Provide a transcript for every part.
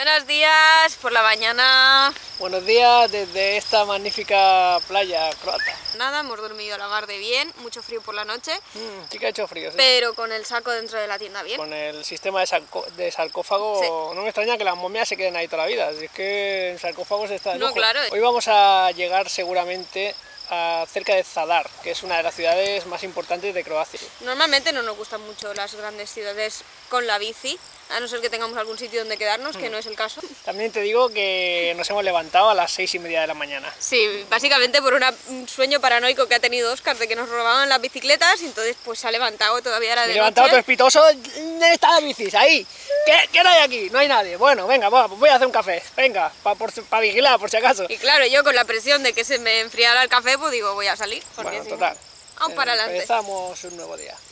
Buenos días por la mañana. Buenos días desde esta magnífica playa croata. Nada, hemos dormido a la mar de bien, mucho frío por la noche. Sí que ha hecho frío, sí. Pero con el saco dentro de la tienda bien. Con el sistema de sarcófago, sí. No me extraña que las momias se queden ahí toda la vida, así es que en sarcófagos está de lujo. No, claro. Hoy vamos a llegar seguramente cerca de Zadar, que es una de las ciudades más importantes de Croacia. Normalmente no nos gustan mucho las grandes ciudades con la bici, a no ser que tengamos algún sitio donde quedarnos, que no es el caso. También te digo que nos hemos levantado a las 6:30 de la mañana. Sí, básicamente por un sueño paranoico que ha tenido Óscar de que nos robaban las bicicletas, y entonces pues se ha levantado, todavía era de noche. Levantado todo espitoso. ¿Dónde están las bicis? Ahí. ¿Qué no hay aquí? No hay nadie. Bueno, venga, voy a hacer un café. Venga, para vigilar, por si acaso. Y claro, yo con la presión de que se me enfriara el café, pues digo, voy a salir. Porque Bueno, total. Vamos para adelante. Empezamos un nuevo día.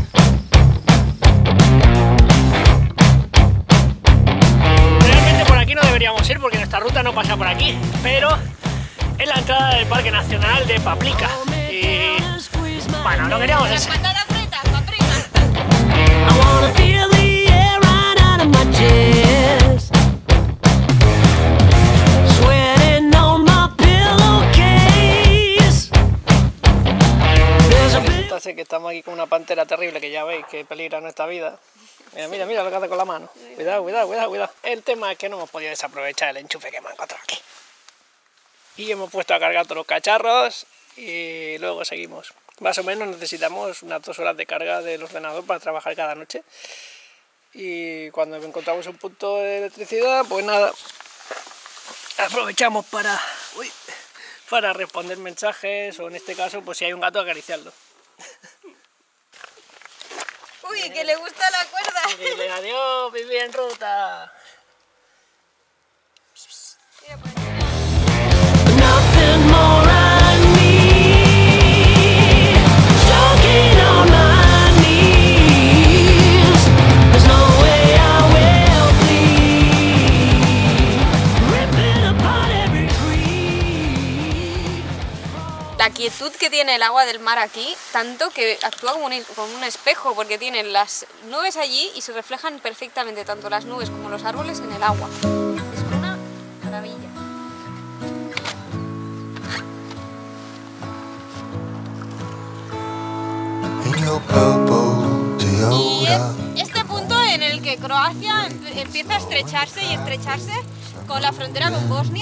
Realmente por aquí no deberíamos ir porque nuestra ruta no pasa por aquí, pero es la entrada del Parque Nacional de Paprika. Y bueno, lo queríamos hacer. Patata frita, paprika. Sé que estamos aquí con una pantera terrible que ya veis que peligra nuestra vida. Mira lo que hace con la mano. Cuidado. El tema es que no hemos podido desaprovechar el enchufe que hemos encontrado aquí. Y hemos puesto a cargar todos los cacharros y luego seguimos. Más o menos necesitamos unas 2 horas de carga del ordenador para trabajar cada noche. Y cuando encontramos un punto de electricidad, pues nada, aprovechamos para responder mensajes o en este caso, pues si hay un gato, acariciarlo. Uy, que le gusta la cuerda. Dile adiós, viví en ruta. La quietud que tiene el agua del mar aquí, tanto que actúa como un espejo, porque tienen las nubes allí y se reflejan perfectamente tanto las nubes como los árboles en el agua. Es una maravilla. Y es este punto en el que Croacia empieza a estrecharse con la frontera con Bosnia.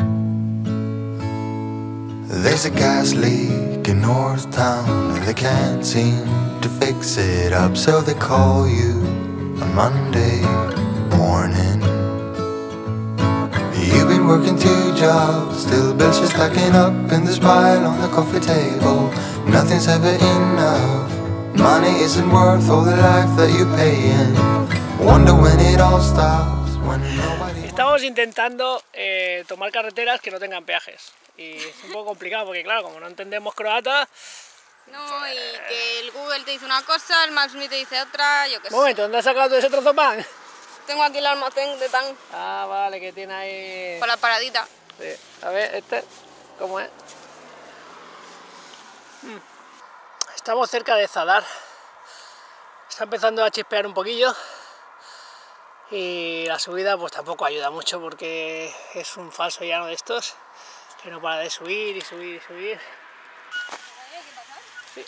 There's a gas leak in North Town and they can't seem to fix it up, so they call you on Monday morning. You've been working 2 jobs, still bills just stacking up in this pile on the coffee table. Nothing's ever enough, money isn't worth all the life that you pay in. Wonder when it all stops, when nobody... Estamos intentando tomar carreteras que no tengan peajes. Y es un poco complicado porque, claro, como no entendemos croata... No, y que el Google te dice una cosa, el Maps Me te dice otra, yo qué sé. Un momento, ¿dónde has sacado ese trozo de pan? Tengo aquí el almacén de pan. Ah, vale, que tiene ahí... Con la paradita. Sí. A ver, ¿cómo es? Estamos cerca de Zadar. Está empezando a chispear un poquillo. Y la subida pues tampoco ayuda mucho porque es un falso llano de estos que no para de subir y subir y subir. Sí.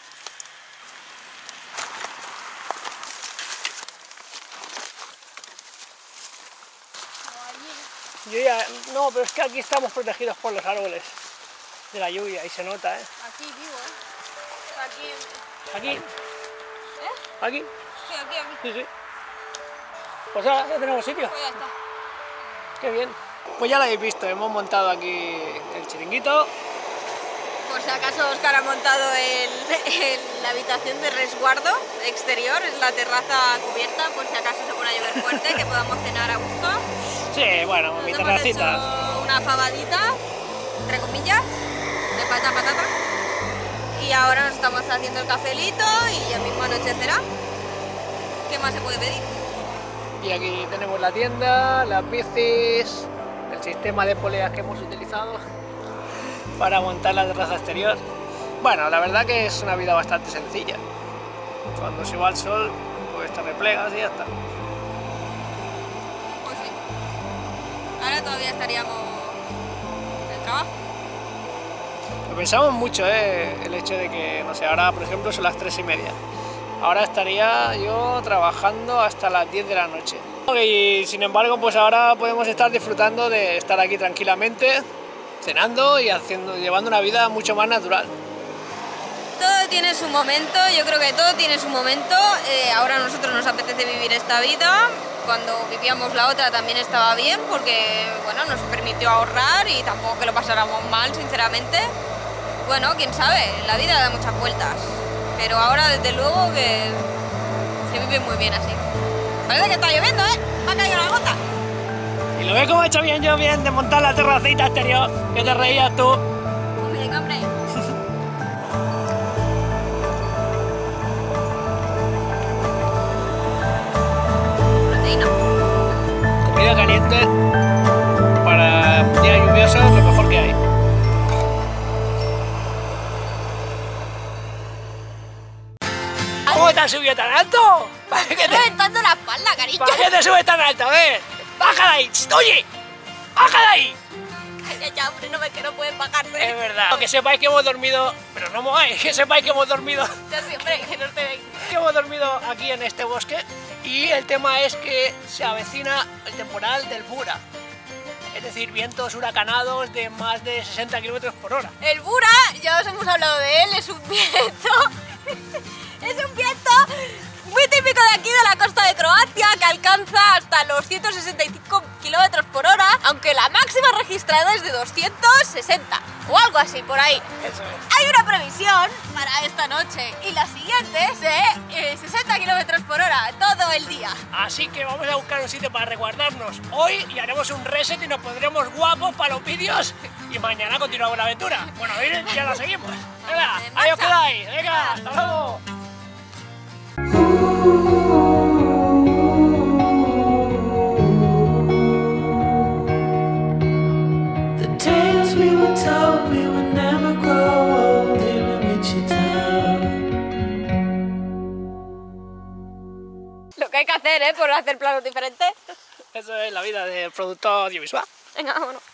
No, pero es que aquí estamos protegidos por los árboles de la lluvia y se nota, ¿eh? Aquí vivo, ¿eh? ¿Aquí? ¿Aquí? Sí, aquí. Sí. Pues ahora ya tenemos sitio. Pues ya está. Qué bien. Pues ya lo habéis visto, hemos montado aquí el chiringuito. Por si acaso Óscar ha montado la habitación de resguardo exterior, es la terraza cubierta, por si acaso se pone a llover fuerte, que podamos cenar a gusto. Sí, bueno, mi terracita. Hemos hecho una fabadita, entre comillas, de patata. Y ahora nos estamos haciendo el cafelito y ya mismo anochecerá. ¿Qué más se puede pedir? Y aquí tenemos la tienda, las bicis, el sistema de poleas que hemos utilizado para montar la terraza exterior. Bueno, la verdad que es una vida bastante sencilla. Cuando se va el sol, pues te replegas y ya está. Pues sí. todavía estaríamos en el trabajo. Lo pensamos mucho, el hecho de que, no sé, ahora por ejemplo son las 3:30. Ahora estaría yo trabajando hasta las 10 de la noche. Y sin embargo, pues ahora podemos estar disfrutando de estar aquí tranquilamente, cenando y llevando una vida mucho más natural. Todo tiene su momento, yo creo que todo tiene su momento. Ahora a nosotros nos apetece vivir esta vida. Cuando vivíamos la otra también estaba bien porque, bueno, nos permitió ahorrar y tampoco que lo pasáramos mal, sinceramente. Bueno, quién sabe, la vida da muchas vueltas. Pero ahora desde luego que se vive muy bien así. Parece que está lloviendo, ¿eh? Me ha caído una gota. Y lo ves como he hecho bien yo bien de montar la terracita exterior, que te reías tú. Hombre, hombre. Proteína. Comida caliente para días lluviosos, lo mejor que hay. ¿Cómo te has subido tan alto? ¿Para qué Estoy reventando la espalda, cariño. ¿Para qué te subes tan alto? A ver, baja de ahí. ¡Oye! ¡Baja de ahí! Calla ya, hombre, no ves que no pueden bajarse. Es verdad. Que sepáis que hemos dormido... Pero no mováis, que sepáis que hemos dormido... Ya siempre, que no te ven. Que hemos dormido aquí en este bosque. Y el tema es que se avecina el temporal del Bura. Es decir, vientos huracanados de más de 60 km/h. El Bura, ya os hemos hablado de él, es un viento... Es un viento muy típico de aquí, de la costa de Croacia, que alcanza hasta los 165 km/h, aunque la máxima registrada es de 260 o algo así, por ahí. Eso es. Hay una previsión para esta noche y la siguiente de 60 km/h todo el día. Así que vamos a buscar un sitio para resguardarnos hoy y haremos un reset y nos pondremos guapos para los vídeos y mañana continuamos la aventura. Bueno, hoy ya la seguimos. Venga, ahí os quedáis. Venga, hasta luego. The tales we were told we would never grow old here in Wichita. Lo que hay que hacer, por hacer planos diferentes. Eso es la vida del productor audiovisual. Venga, vámonos.